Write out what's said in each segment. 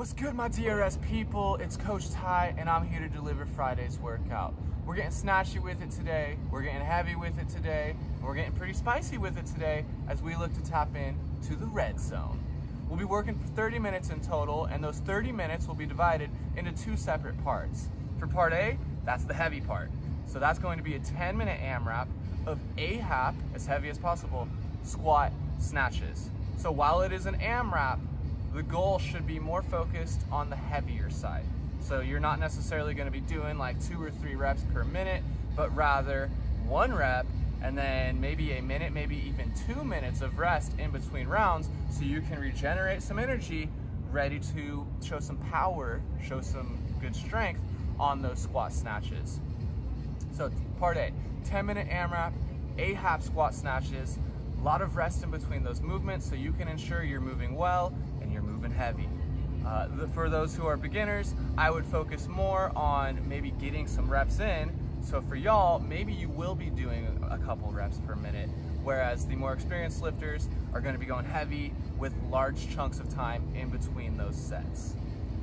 What's good, my DRS people? It's Coach Ty, and I'm here to deliver Friday's workout. We're getting snatchy with it today, we're getting heavy with it today, and we're getting pretty spicy with it today as we look to tap in to the red zone. We'll be working for 30 minutes in total, and those 30 minutes will be divided into two separate parts. For part A, that's the heavy part. So that's going to be a 10-minute AMRAP of AHAP, as heavy as possible, squat snatches. So while it is an AMRAP, the goal should be more focused on the heavier side. So you're not necessarily going to be doing like 2 or 3 reps per minute, but rather 1 rep and then maybe a minute, maybe even 2 minutes of rest in between rounds so you can regenerate some energy, ready to show some power, show some good strength on those squat snatches. So part A, 10-minute AMRAP, AHAP squat snatches, a lot of rest in between those movements so you can ensure you're moving well and you're moving heavy. For those who are beginners, I would focus more on maybe getting some reps in. So for y'all, maybe you will be doing a couple reps per minute, whereas the more experienced lifters are going to be going heavy with large chunks of time in between those sets.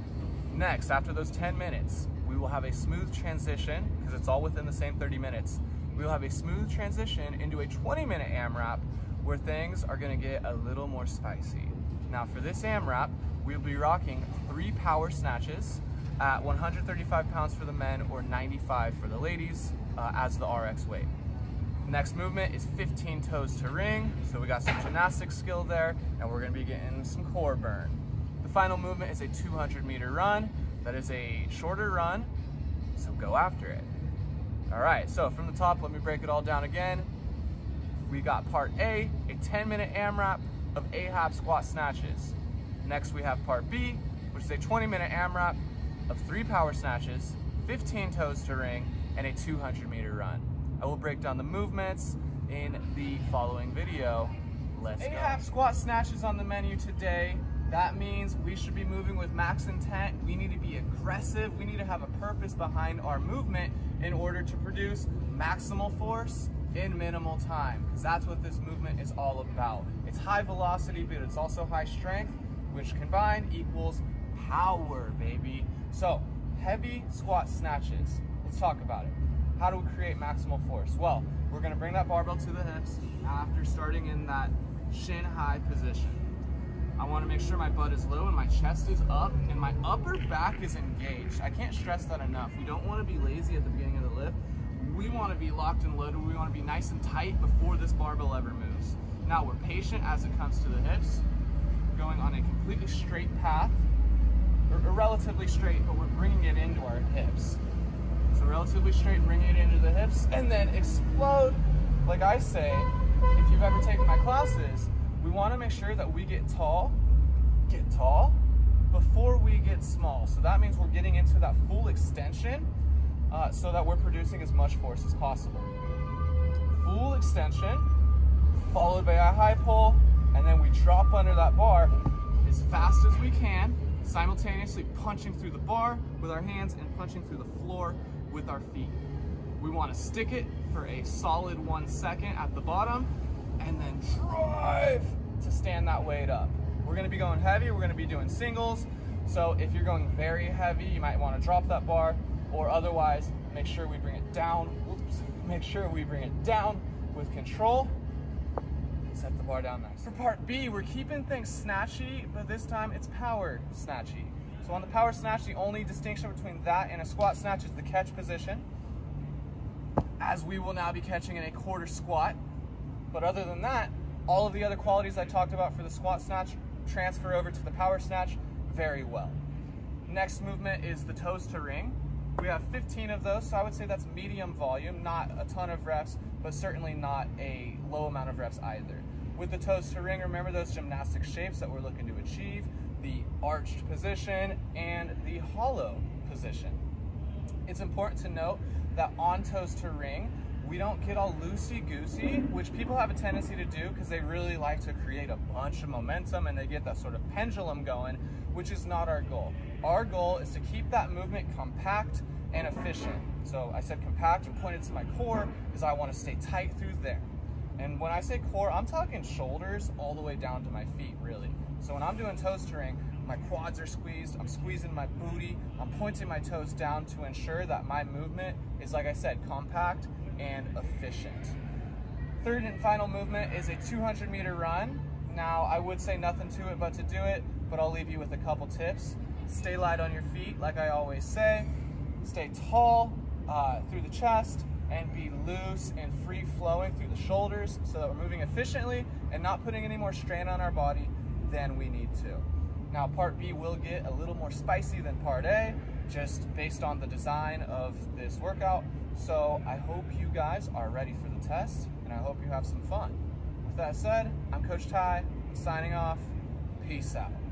Next, after those 10 minutes, we will have a smooth transition, because it's all within the same 30 minutes. We will have a smooth transition into a 20-minute AMRAP where things are going to get a little more spicy. Now for this AMRAP, we'll be rocking 3 power snatches at 135 pounds for the men or 95 for the ladies as the RX weight. Next movement is 15 toes to ring. So we got some gymnastic skill there, and we're going to be getting some core burn. The final movement is a 200-meter run. That is a shorter run, so go after it. All right, so from the top, let me break it all down again. We got part A, a 10-minute AMRAP of AHAP squat snatches. Next we have part B, which is a 20-minute AMRAP of 3 power snatches, 15 toes to ring, and a 200-meter run. I will break down the movements in the following video. Let's go. AHAP squat snatches on the menu today. That means we should be moving with max intent. We need to be aggressive. We need to have a purpose behind our movement in order to produce maximal force in minimal time, because that's what this movement is all about. It's high velocity, but it's also high strength, which combined equals power, baby. So heavy squat snatches, let's talk about it. How do we create maximal force? Well, we're gonna bring that barbell to the hips after starting in that shin high position. I wanna make sure my butt is low and my chest is up and my upper back is engaged. I can't stress that enough. We don't wanna be lazy at the beginning of the lift. We want to be locked and loaded. We want to be nice and tight before this barbell ever moves. Now we're patient as it comes to the hips, going on a completely straight path, or relatively straight, but we're bringing it into our hips. So relatively straight, bringing it into the hips, and then explode. Like I say, if you've ever taken my classes, we want to make sure that we get tall before we get small. So that means we're getting into that full extension so that we're producing as much force as possible. Full extension, followed by a high pull, and then we drop under that bar as fast as we can, simultaneously punching through the bar with our hands and punching through the floor with our feet. We want to stick it for a solid 1 second at the bottom, and then drive to stand that weight up. We're going to be going heavy, we're going to be doing singles, so if you're going very heavy, you might want to drop that bar, or otherwise, make sure we bring it down. Make sure we bring it down with control. Set the bar down nice. For part B, we're keeping things snatchy, but this time it's power snatchy. So on the power snatch, the only distinction between that and a squat snatch is the catch position, as we will now be catching in a quarter squat. But other than that, all of the other qualities I talked about for the squat snatch transfer over to the power snatch very well. Next movement is the toes to ring. We have 15 of those, so I would say that's medium volume, not a ton of reps, but certainly not a low amount of reps either. With the toes to ring, remember those gymnastic shapes that we're looking to achieve, the arched position and the hollow position. It's important to note that on toes to ring, we don't get all loosey-goosey, which people have a tendency to do because they really like to create a bunch of momentum and they get that sort of pendulum going, which is not our goal. Our goal is to keep that movement compact and efficient. So I said compact and pointed to my core because I want to stay tight through there. And when I say core, I'm talking shoulders all the way down to my feet, really. So when I'm doing toe stirring, my quads are squeezed, I'm squeezing my booty, I'm pointing my toes down to ensure that my movement is, like I said, compact and efficient. Third and final movement is a 200-meter run. Now, I would say nothing to it but to do it, but I'll leave you with a couple tips. Stay light on your feet, like I always say. Stay tall through the chest, and be loose and free-flowing through the shoulders so that we're moving efficiently and not putting any more strain on our body than we need to. Now, part B will get a little more spicy than part A, just based on the design of this workout. So I hope you guys are ready for the test, and I hope you have some fun. With that said, I'm Coach Ty, signing off. Peace out.